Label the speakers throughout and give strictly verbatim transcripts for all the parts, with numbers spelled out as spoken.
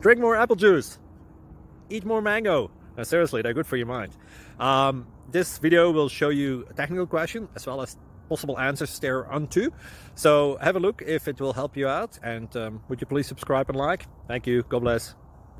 Speaker 1: drink more apple juice, eat more mango. No, seriously, they're good for your mind. Um, this video will show you a technical question as well as possible answers thereunto. So have a look if it will help you out, and um, would you please subscribe and like? Thank you. God bless.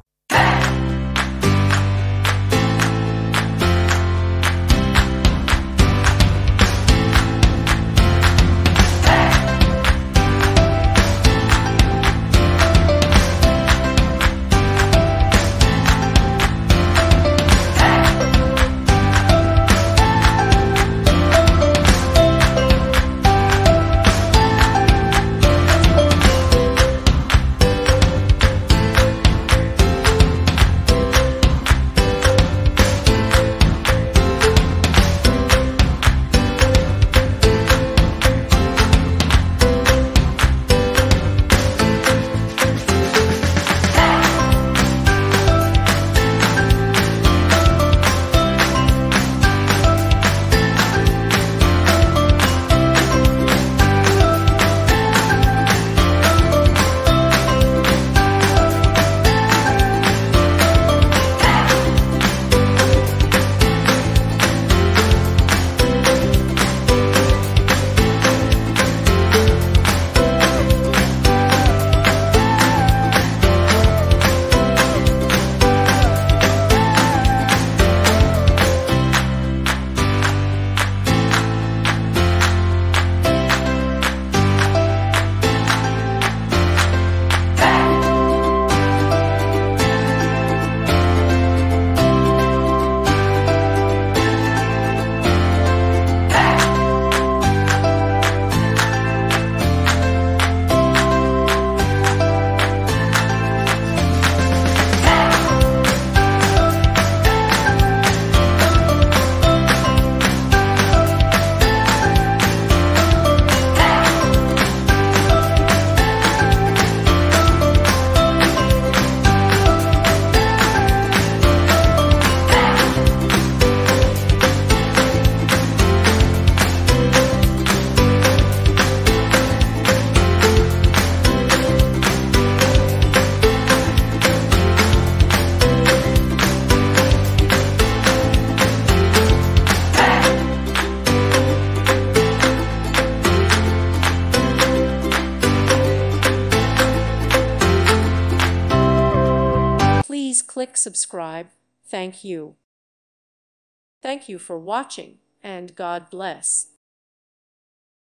Speaker 2: Please click subscribe. Thank you. Thank you for watching, and God bless.